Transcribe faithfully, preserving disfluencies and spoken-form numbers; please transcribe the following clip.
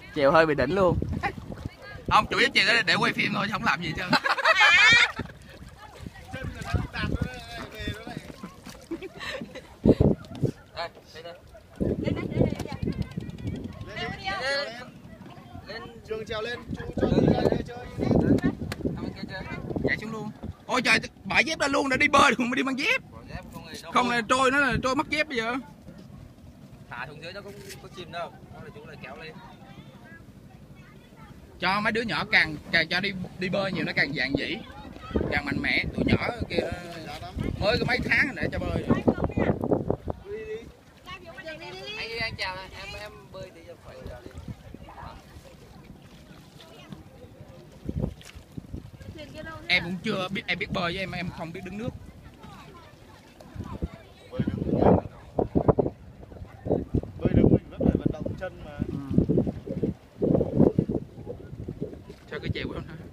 Chèo hơi bị đỉnh luôn. Không, chủ yếu chèo để, để quay phim thôi chứ không làm gì chứ. Trường trèo lên, cho đi ra đây chơi. Chạy xuống luôn. Ôi trời, bãi dép ra luôn, để đi bơi không đi bằng dép. Không là trôi, nó là trôi mất dép bây giờ. Thả xuống dưới nó cũng có chìm đâu, nó là chú lại kéo lên. Cho mấy đứa nhỏ càng càng cho đi đi bơi nhiều nó càng dạn dĩ, càng mạnh mẽ. Tụi nhỏ kia mới có mấy tháng để cho bơi. Anh đi anh chào này, em em bơi thì phải đi. Em cũng chưa biết, em biết bơi với em em không biết đứng nước. Bơi đứng mình vẫn phải vận động chân mà. Sao cái chèo của em hả?